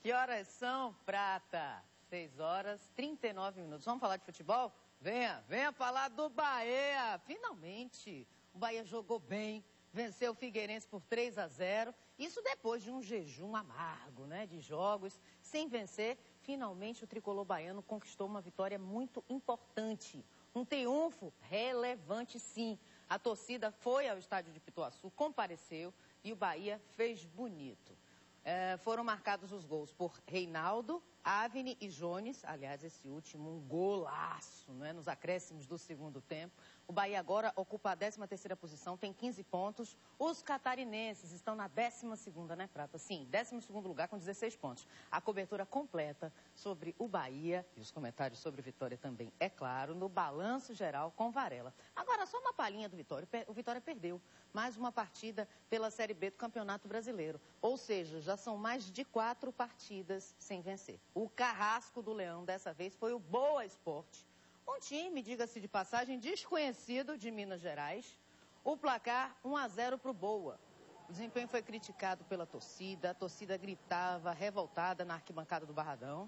Que horas são, Prata? 6 horas 39 minutos. Vamos falar de futebol? Venha falar do Bahia. Finalmente, o Bahia jogou bem, venceu o Figueirense por 3-0. Isso depois de um jejum amargo, né, de jogos sem vencer. Finalmente, o tricolor baiano conquistou uma vitória muito importante. Um triunfo relevante, sim. A torcida foi ao estádio de Pituaçu, compareceu e o Bahia fez bonito. Foram marcados os gols por Reinaldo, Avni e Jones. Aliás, esse último, um golaço, né, nos acréscimos do segundo tempo. O Bahia agora ocupa a 13ª posição, tem 15 pontos. Os catarinenses estão na 12ª, né, Prata? Sim, 12º lugar com 16 pontos. A cobertura completa sobre o Bahia e os comentários sobre o Vitória também, é claro, no Balanço Geral com Varela. Agora, só uma palhinha do Vitória. O Vitória perdeu mais uma partida pela Série B do Campeonato Brasileiro. Ou seja, já são mais de 4 partidas sem vencer. O carrasco do Leão dessa vez foi o Boa Esporte. Um time, diga-se de passagem, desconhecido de Minas Gerais. O placar 1-0 para o Boa. O desempenho foi criticado pela torcida. A torcida gritava, revoltada na arquibancada do Barradão.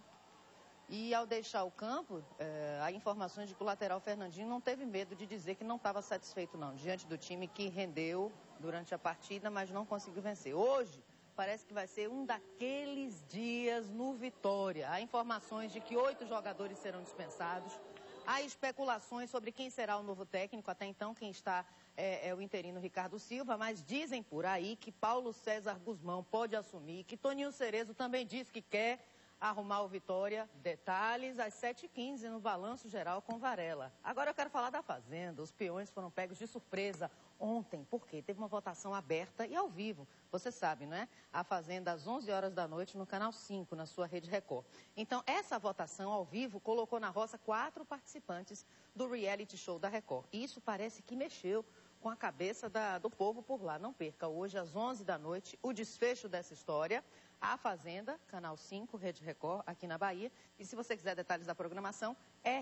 E ao deixar o campo, há informações de que o lateral Fernandinho não teve medo de dizer que não estava satisfeito não, diante do time que rendeu durante a partida, mas não conseguiu vencer. Hoje, parece que vai ser um daqueles dias no Vitória. Há informações de que 8 jogadores serão dispensados. Há especulações sobre quem será o novo técnico. Até então, quem está é o interino Ricardo Silva, mas dizem por aí que Paulo César Guzmão pode assumir, que Toninho Cerezo também diz que quer arrumar o Vitória. Detalhes às 7h15 no Balanço Geral com Varela. Agora eu quero falar da Fazenda. Os peões foram pegos de surpresa ontem, porque teve uma votação aberta e ao vivo. Você sabe, não é? A Fazenda às 11 horas da noite no Canal 5, na sua Rede Record. Então, essa votação ao vivo colocou na roça 4 participantes do reality show da Record. E isso parece que mexeu com a cabeça do povo por lá. Não perca, hoje às 11 da noite, o desfecho dessa história. A Fazenda, Canal 5, Rede Record, aqui na Bahia. E se você quiser detalhes da programação,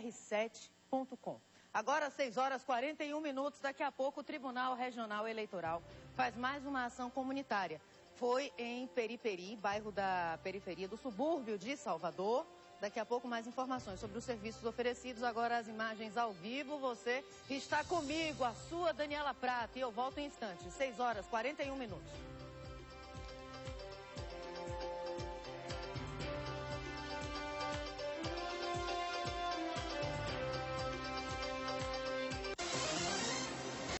r7.com. Agora, 6 horas 41 minutos, daqui a pouco o Tribunal Regional Eleitoral faz mais uma ação comunitária. Foi em Periperi, bairro da periferia do subúrbio de Salvador. Daqui a pouco mais informações sobre os serviços oferecidos. Agora as imagens ao vivo. Você está comigo, a sua Daniela Prata. E eu volto em instantes. 6 horas 41 minutos.